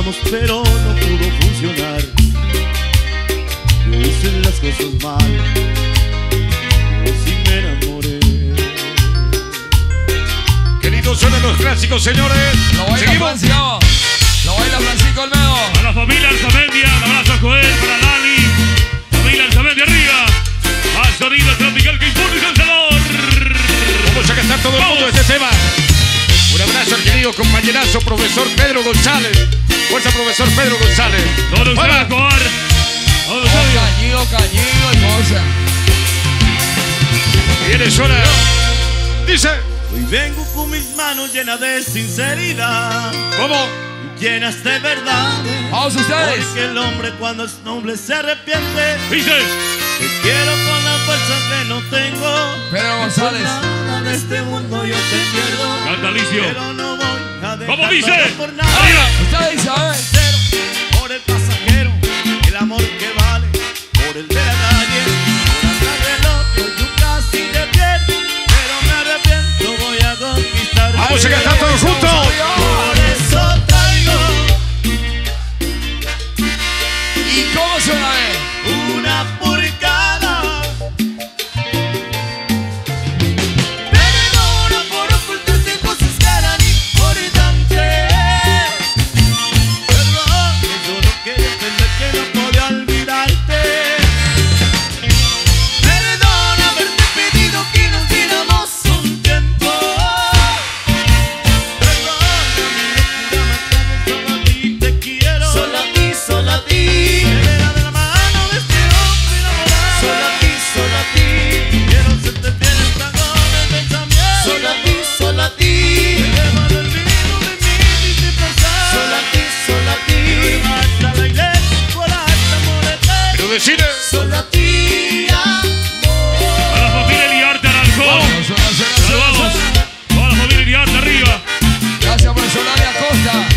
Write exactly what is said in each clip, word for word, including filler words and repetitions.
intentamos pero no pudo funcionar. Yo hice las cosas mal, yo sí me enamoré. Queridos, suenan los clásicos, señores. Lo baila Seguimos. Francisco. Lo baila Francisco Olmedo. A la familia Alzamendia, un abrazo a Joel, para Lali. Familia Alzamendia arriba. Más sonido tropical que impone El Salvador. Vamos a cantar todo el mundo este tema. Un abrazo al querido compañerazo, profesor Pedro González. Fuerza, profesor Pedro González. Todo usted a Cobar. Oh, cañido, cañido y cosa. Viene sola. Dice. Hoy vengo con mis manos llenas de sinceridad, ¿Cómo? llenas de verdad. Vamos ustedes. Porque el hombre cuando es noble se arrepiente. Dice. Te quiero con la fuerza que no tengo. Pedro González. Nada de este mundo yo te pierdo. Canta Alicio. Pero no voy a dejar ¿Cómo dice? todo por nada. Arriba. Usted dice, a ver. Por el pasajero, el amor que vale. Por el de la calle, por andar del otro, yo casi te pierdo. Pero me arrepiento, voy a conquistar. Vamos a cantar todos juntos. Por eso traigo ¿Y cómo suena, eh? una puricada. Perdona por ocultarte cosas que eran importantes. Perdón, que yo no quería entender que no podía olvidarte. Perdona haberte pedido que nos diéramos un tiempo. Perdona mi locura más grande, solo a ti te quiero. Solo a ti, solo a ti. Decide. Solo a ti, amor. A la familia Liarte Alarcón. Vamos, suena, suena, suena, Saludamos. suena. Toda la familia Liarte arriba. Gracias por Solania Costa.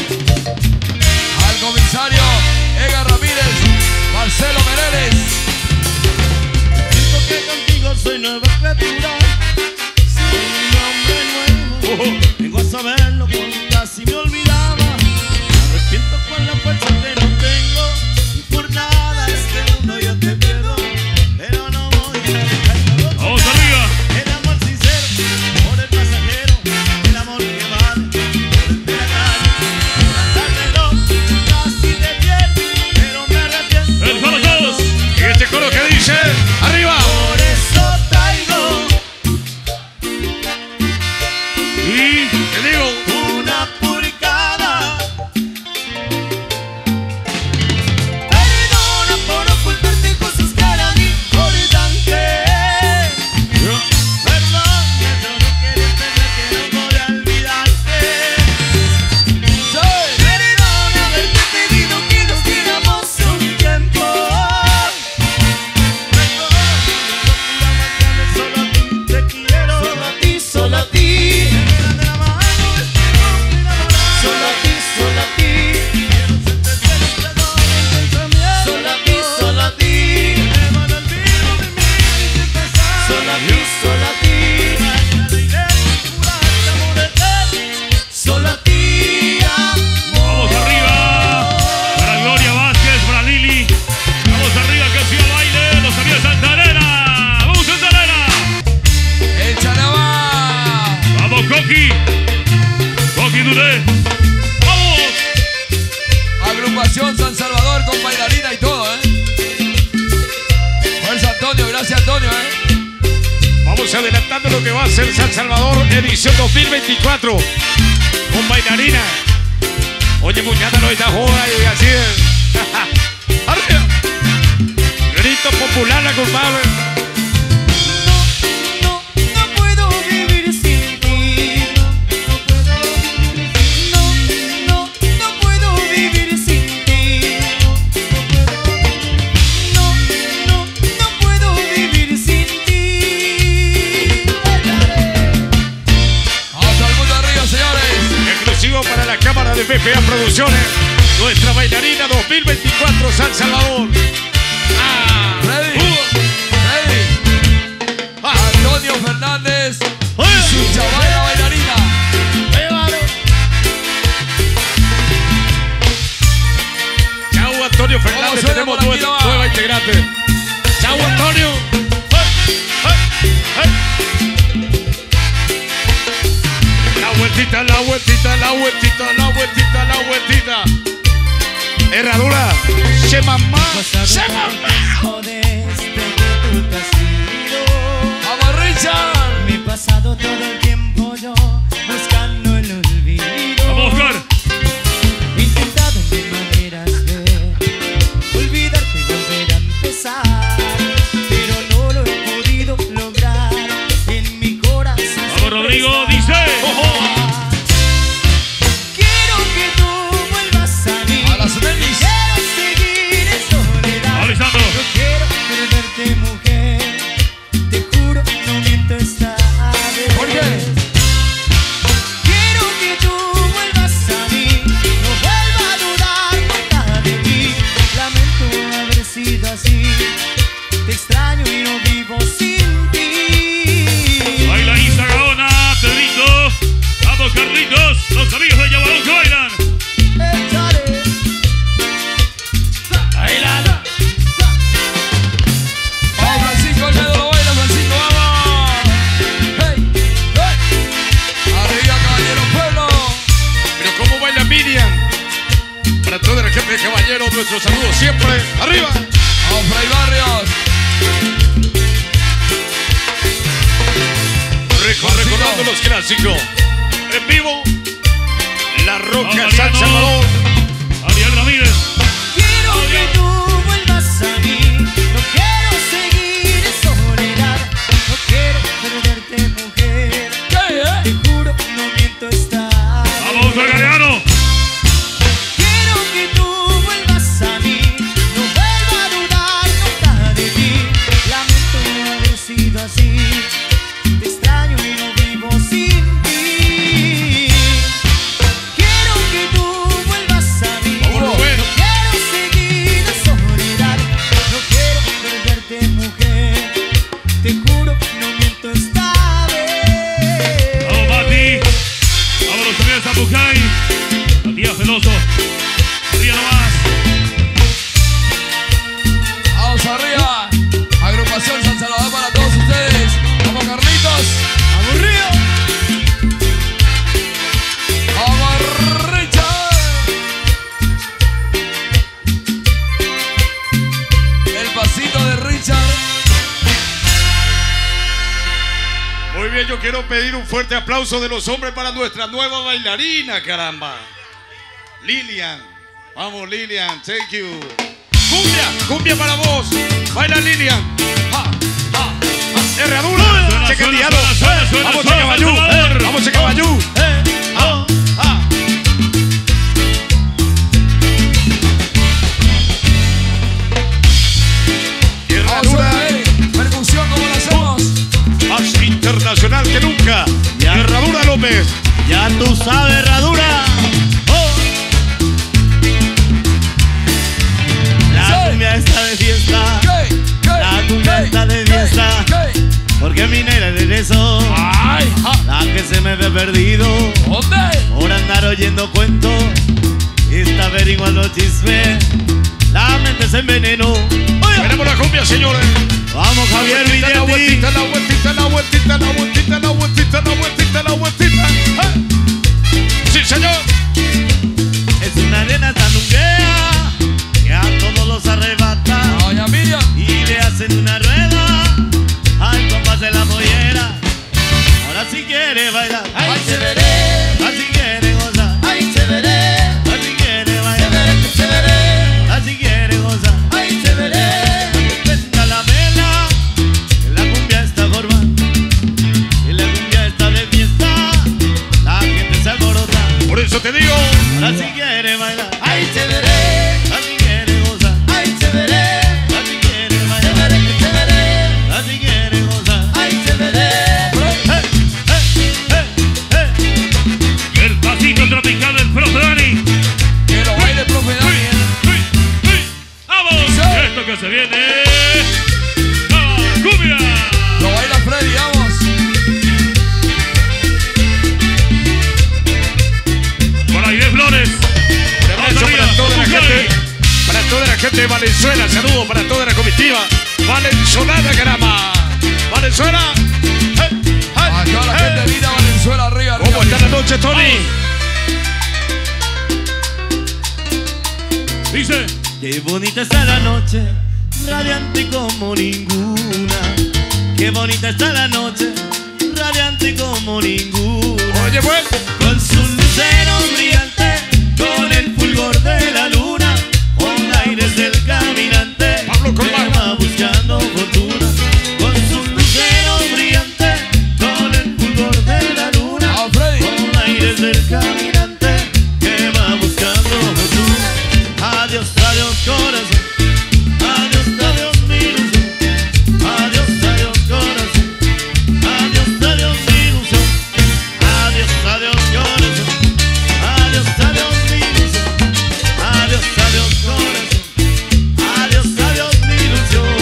Al comisario Edgar Ramírez. Marcelo Mereles. Siento que contigo soy nueva criatura. Soy un hombre nuevo. Oh. Vengo a saberlo cuando casi me olvidaba. Me arrepiento con la fuerza que no tengo. Y por nada este mundo yo te pierdo. Pero no voy a dejar todo. Vamos arriba. El amor sincero por el pasajero. El amor que vale por el de la calle. Por andar de loco casi te pierdo. Pero me arrepiento. El para todos. Y este coro que dice. Arriba. Por eso traigo Y Te digo. una puricada. Perdona por ocultarte cosas que eran importantes. Perdón, que yo no quería entender que no podía olvidarte. Perdona haberte pedido que nos diéramos un tiempo. Perdón, mi locura más grande, solo a ti te quiero. Solo a ti, solo a ti. De la mano este hombre enamorado. Solo a ti, solo a ti. Quiero serte fiel, perdón, el pensamiento. Solo a ti, solo a ti. Lleva el olvido de mí sin pensar. Solo a ti, solo a ti. Hasta la iglesia, jurarte amor eterno. Solo a ti, amor. vamos arriba. Para Gloria Vázquez, para Lili. Vamos arriba que ha sido baile. Los amigos de Santa Elena. Vamos Santa Elena. El Chanabá. Vamos Coqui. Coqui Dulé. Vamos. Agrupación San Salvador con bailarina y todo, eh. Fuerza Antonio, gracias Antonio, eh. Vamos adelantando lo que va a ser San Salvador edición dos mil veinticuatro. Con bailarina. Oye, muñeca, no está joda y así es. Arriba. Grito popular, la compadre. No, no puedo vivir sin ti. No puedo vivir. No, no, no puedo vivir sin ti. No, no, no puedo vivir sin ti. Vamos todo el mundo arriba, señores. Exclusivo para la Cámara de P P A Producciones. Nuestra bailarina dos mil veinticuatro San Salvador. Ah, Ready. uh, Ready. ah. Antonio Fernández. Oye. Su chaval la bailarina. Llévalo. que suena tenemos por aquí nueva, nomás. nueva integrante. ¡Chao, Antonio! ¡Hey, hey, hey! La vueltita, la vueltita, la vueltita, la vueltita, la vueltita. Herradura, se mamá, se mamá. Desde que tú te has ido, ¡Vamos, Richard! me he pasado todo el tiempo yo buscando el olvido. Vamos, Oscar. He intentado mil maneras de olvidarte y volver a empezar, pero no lo he podido lograr en mi corazón. Vamos, Rodrigo, dice. Quiero que tú vuelvas a mí. A las tenis. Quiero seguir en soledad. Alessandro. No quiero perderte, mujer. Te juro, no miento esta vez. ¿Por qué? Quiero que tú vuelvas a mí. No vuelva a dudar nunca de mí. Lamento haber sido así. Te extraño y no vivo sin ti. Baila Isa Gaona, Pedrito. Vamos, Carlitos. Los amigos de Yabalón que bailan. Échale. Bailando. ¡Vamos, Francisco! El dedo lo baila, Francisco, vamos. ¡Hey! ¡Hey! ¡Arriba, caballero pueblo! Pero cómo baila Miriam. Para toda la gente de caballeros, nuestro saludo siempre. ¡Arriba! ¡Vamos, Fray Barrios! Reco- Recordando los clásicos. En vivo, La Roca, Vamos, San Mariano. Salvador. Ariel Ramírez. Quiero que tú vuelvas a mí. No quiero seguir en soledad. No quiero perderte, mujer. ¿Qué, eh? Te juro, no miento esta Vamos, vez. Galeano. Quiero que tú vuelvas a mí. No vuelva a dudar nunca de mí. Lamento haber sido así. Te extraño y no vivo sin ti. Quiero que tú vuelvas a mí. Vamos, Rubén. No quiero seguir en soledad. No quiero perderte, mujer. Te juro, no miento esta vez. Vamos, Mati. Vamos, los amigos de Zambucay. Matías Veloso. Arriba nomás. ¡Vamos, arriba! Agrupación San Salvador para todos ustedes. ¡Vamos, Carlitos! Aburrido. ¡Vamos, Richard! El pasito de Richard. Muy bien, yo quiero pedir un fuerte aplauso de los hombres para nuestra nueva bailarina, caramba. Lilian. Vamos, Lilian, thank you. Cumbia, cumbia para vos. Baila, Lilian. Ja, ja, ja. Herradura. Suena, Chequeteado. suena, suena, suena, Vamos, suena, Chacaballú. Salvador. Vamos, Chacaballú. Ah, ah. ¡Vamos, Herradura. suerte! ¡Percusión como la hacemos! Más internacional que nunca. Ya. Herradura López. Ya tú sabes, herradura. Oh. La Sí. cumbia está de fiesta. ¿Qué? ¿Qué? La cumbia ¿Qué? está de ¿Qué? fiesta. ¿Qué? Porque mi negra regresó. ¡Ay! La que se me ve perdido ¿Dónde? por andar oyendo cuentos. Está averiguando chisme. La mente se envenenó. Oye, Tenemos la cumbia, señores. vamos, Javier La Villetti. vueltita, la vueltita, la vueltita, la vueltita, la vueltita, la vueltita, la vueltita. ¡Eh! Sí, señor. Es una arena sandunguea que a todos los arrebata. Doña Miriam. Y le hacen una rueda al compás de la mollera. Ahora sí quiere bailar. ¡Ay, se veré! Ahora sí quiere gozar. ¡Ay, se veré! Ahora sí quiere ¡Se bailar. veré, se veré! Ahora sí quiere gozar. ¡Ay, se veré! Prenda la vela, que la cumbia está formando. Y la cumbia está de fiesta. La gente se alborota. Por eso te digo. Ahora sí quiere bailar. ¡Ay, se veré! Ahora sí quiere gozar. ¡Ay, se veré! Ahora sí quiere ¡Se bailar. veré, se veré! Ahora sí quiere gozar. ¡Ay, se veré! ¡Eh, eh, eh, eh! El pasito tropical del profe Dani. ¡Que lo baile, profe Dani! ¡Uy, uy! ¡Vamos! Sí. Esto que se viene. ¡Vamos, cumbia! ¡Lo baila Freddy, vamos! Por ahí de Flores. Un abrazo para toda la gente, para toda la gente de Valenzuela. Saludos para toda la comitiva valenzolana, caramba. Valenzuela. Hey, hey, A toda la hey. gente linda Valenzuela, arriba, arriba. ¿Cómo está la noche, Tony? Dice. Qué bonita está la noche, radiante como ninguna. Qué bonita está la noche, radiante como ninguna. Oye, pues. Con su lucero brillante, con el fulgor de la luna, con aires del caminante, Pablo que Colmar. va buscando fortuna. Con su lucero brillante, con el fulgor de la luna, Ah, Freddy. con aires del caminante, que va buscando fortuna. Adiós, adiós, corazón. Adiós, adiós, mi ilusión. Adiós, adiós, corazón. Adiós, adiós, mi ilusión. Adiós, adiós, corazón. Adiós, adiós, mi ilusión. Adiós, adiós, corazón. Adiós, adiós, mi ilusión.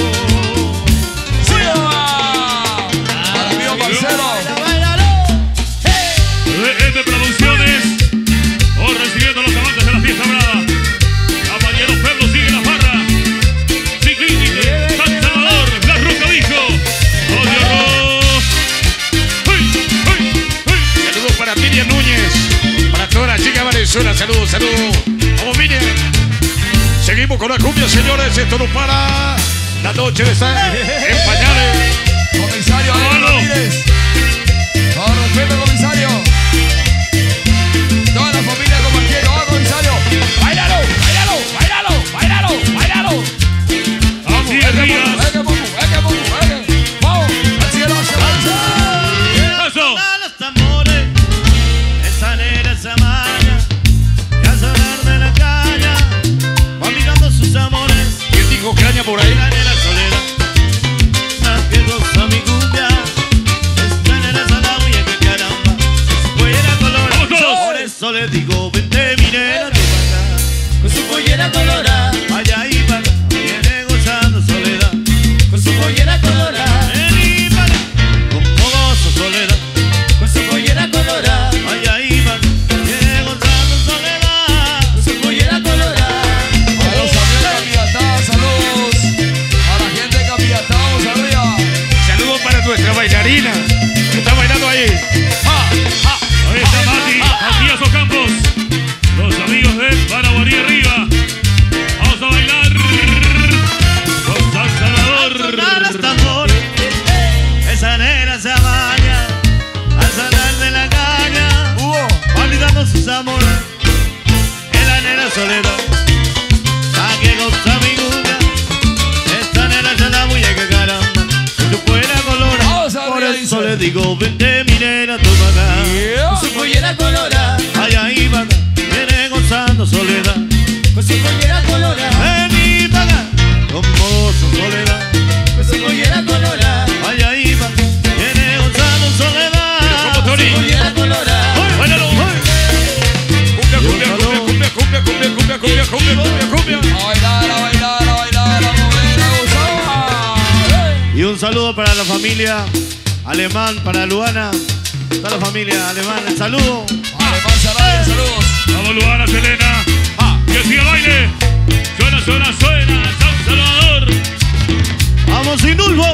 Para mí, Marcelo. ¡Báilalo! ¡Hey! R M Producciones. Hoy recibiendo los amantes de la fiesta brava. Caballero Pueblo sigue la farra. Ciclín San Salvador. La Roca Bicho. Odio Ross. ¡Hey! ¡Hey! ¡Hey! Saludos para Miriam Núñez. Para toda la chica de Valenzuela. Saludos, saludos. Vamos, Miriam. Seguimos con la cumbia, señores. Esto no para. La noche está en pañales. Comisario Edgar Pablo. Ramírez. Con respeto, comisario. Toda la familia compartiendo. ¡Oh, comisario! ¡Bailalo! ¡Bailalo! ¡Bailalo! ¡Bailalo! ¡Bailalo! Así es, ¡Es que Rías. poco! ¡Es que poco! ¡Es que poco! ¡Es que! ¡Vamos! ¡Al cielo se va! Eso. A los tambores, esa nera, esa maña, y al sonar de la caña, va mirando sus amores. ¿Quién dijo caña por ahí? La nera soledad, la que goza mi cumbia, esta nera es a la huella que caramba, pollera colorada. Vamos todos. Por eso le digo, vente mi nena, tú pa' acá, con su pollera colorada, vaya y pa' acá, viene gozando soledad, con su pollera colorada, ven y pa' acá, como gozo soledad, con su pollera colorada, vaya y pa' acá, viene gozando soledad, con su pollera colorada. A los amigos de Capiatá, saludos. A la gente de Capiatá, vamos arriba. Saludos para nuestra bailarina. Que está bailando ahí. ¡Ja! ¡Ja! Ahí está Mati. Matías Ocampos. Los amigos de Paraguarí arriba. Vamos a bailar. Con San Sonar los Salvador. tambores, esa nena se baña, al sonar de la caña, Hugo. olvidando sus amores, en la nena soledad, la que goza mi cumbia, esta nena se la muy que caramba, con su pollera colorada, Vamos a por arriba, eso dice. le digo, vente mi nena, toma acá, Yeah. con su pollera colorada, allá ahí va acá, viene gozando soledad, con su pollera colorada, ven y pa' acá, con gozo soledad, con su pollera colorada, allá ahí va acá, viene gozando soledad, ¿Cómo, Tony? con su pollera colorada. ¡Bailalo! Cumbia, cumbia, cumbia, cumbia, cumbia, cumbia, cumbia, cumbia, cumbia, cumbia. A bailar, a bailar, a bailar, a mover, a gozar. ¡Hey! Y un saludo para la familia alemán, para Luana, toda la familia alemana, saludo. Alemán Sarabia, saludos. Vamos, Luana, Selena. Que siga el baile. Suena, suena, suena. San Salvador. Vamos Sinulfo.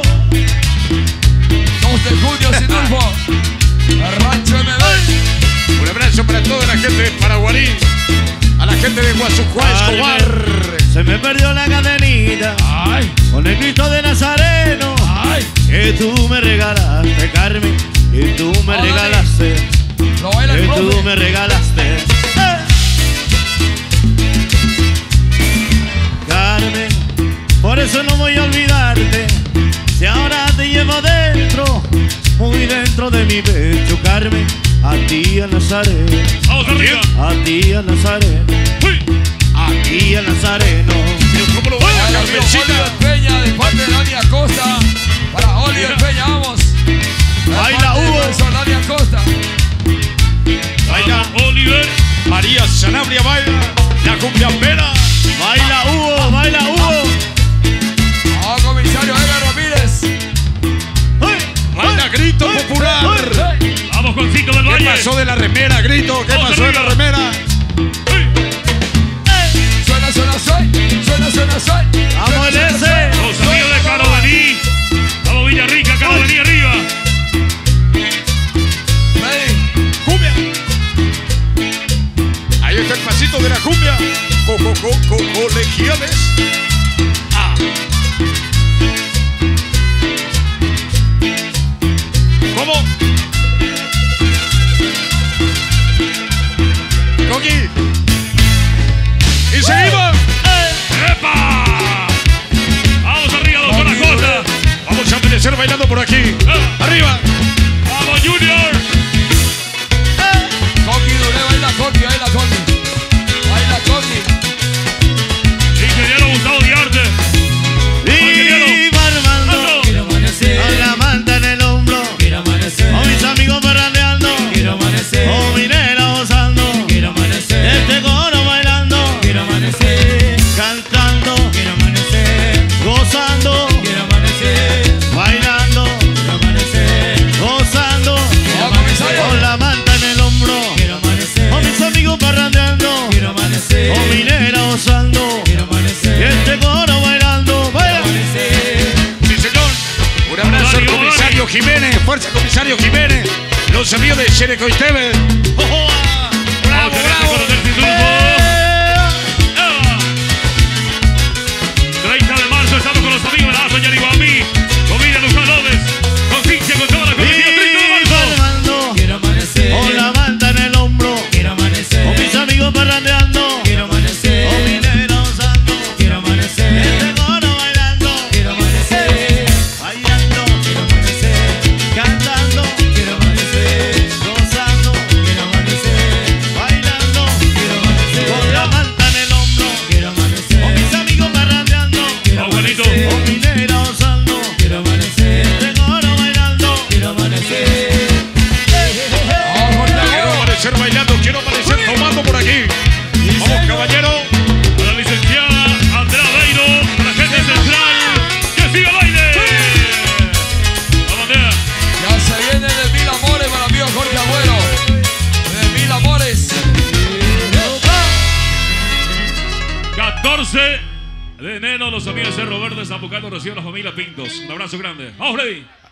dos de junio, Sinulfo. El Rancho M B. Un abrazo para toda la gente de Paraguarí. A la gente de Guasucuá, Escobar. Se me perdió la cadenita ¡Ay! con el Cristo de Nazareno ¡Ay! que tú me regalaste, Carmen, que tú me Hola, regalaste, Lo baila que el tú profe. me regalaste. ¡Eh! Carmen, por eso no voy a olvidarte, si ahora te llevo dentro, muy dentro de mi pecho, Carmen, a ti a Nazareno, Vamos arriba. a ti a Nazareno, Uy. a ti a Nazareno. Pero ¿cómo lo baila, Para el amigo Carmencita? Oliver Peña, de parte de Dani Acosta. Para Oliver Peña, vamos. De Baila, parte de Hugo. profesor Dani Acosta. Baila. Vamos, Oliver. María Sanabria baila. La cumbia pera. Baila Hugo, baila Hugo. Ah, comisario Edgar Ramírez. ¡Ay! Baila grito popular. Hey. Vamos con Cito del ¿Qué Valle. pasó de la remera, grito? ¿Qué Vamos pasó de la arriba. remera? Uy. Suena, suena, suena. Suena, Ahí está el pasito de la cumbia. Coco, coco, colegiales. Ah. ¿Cómo? Coqui. Y seguimos. ¡Epa! Vamos arriba, doctor Acota. Vamos a amanecer bailando por aquí. Arriba. Vamos, Junior. Coqui, doble, baila Coqui, baila Coqui. Baila Coqui. Ingeniero Gustavo Diarte. Y Armando, Quiero amanecer, con la manta en el hombro, quiero amanecer, con mis amigos parrandeando, quiero amanecer, con mi nena gozando, quiero amanecer, este coro bailando, quiero amanecer, cantando, quiero amanecer, gozando, quiero amanecer, bailando, quiero amanecer, gozando, Vamos, comisario. con la manta en el hombro, quiero amanecer, con mis amigos parrandeando, quiero amanecer, con mi nena gozando, quiero y amanecer, este coro bailando, baila. amanecer. Sí, señor. Un abrazo al comisario Jiménez. Fuerza, comisario Jiménez. Los amigos de Xereco y Teve. ¡Bravo, Vamos, bravo! coronel Pitufo. treinta de marzo estamos con los amigos de la Aso Yariguamí. Comida Luján López. Con Cintia, con toda la comunidad. treinta de Y marzo. Armando, Quiero amanecer, con la manta en el hombro, quiero amanecer, con mis amigos parrandeando, quiero amanecer, con mi nena gozando, quiero amanecer, este coro bailando, quiero amanecer, bailando, quiero amanecer, cantando, quiero amanecer, gozando, quiero amanecer, bailando, quiero amanecer, con la manta en el hombro, quiero amanecer, con mis amigos parrandeando, quiero Vamos, Juanito. amanecer, con mi nena gozando, quiero amanecer, este coro bailando, quiero amanecer. Vamos, Quiero Jorge. amanecer bailando. Quiero amanecer tomando por aquí. Vamos, caballero. A la licenciada Andrea Beiro. A la gente central. ¡Que siga el baile! Vamos, Andrea. Ya se viene de mil amores para mí, Jorge Agüero. De mil amores. catorce de enero, los amigos de Cerro Verde, Zapucano, reciben a la familia Pintos. Un abrazo grande. ¡Vamos, Freddy!